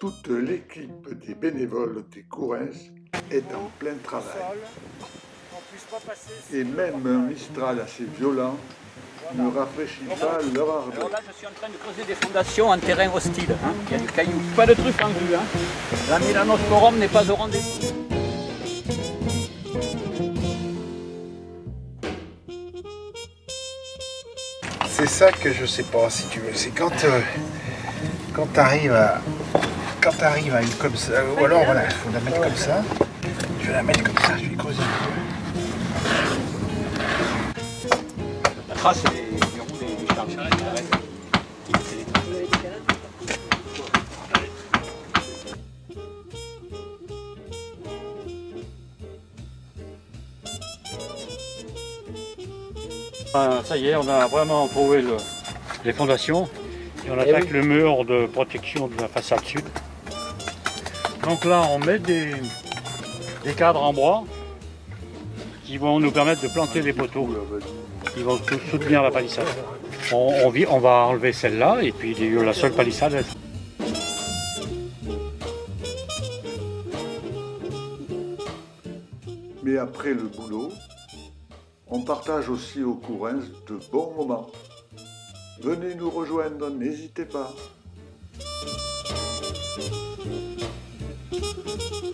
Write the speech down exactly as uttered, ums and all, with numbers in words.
Toute l'équipe des bénévoles des Courens est en plein travail. Et même un Mistral assez violent ne rafraîchit pas leur ardeur. Alors là, je suis en train de creuser des fondations en terrain hostile. Hein. Il y a du caillou. Pas de trucs en vue. Hein. La mélanosporum n'est pas au rendez-vous. C'est ça que je sais pas, si tu veux. C'est quand, euh, quand tu arrives à. Quand tu arrives à une comme ça. Ou alors voilà, il faut la mettre comme ça. Je vais la mettre comme ça, je vais creuser un peu. La trace, c'est les roues des charges. Ah, ça y est, on a vraiment trouvé le, les fondations et on attaque oui. le mur de protection de la façade sud. Donc là, on met des, des cadres en bois qui vont nous permettre de planter des poteaux qui vont soutenir la palissade. On, on, on va enlever celle-là et puis la seule palissade. Mais après le boulot, on partage aussi aux Courens de bons moments. Venez nous rejoindre, n'hésitez pas.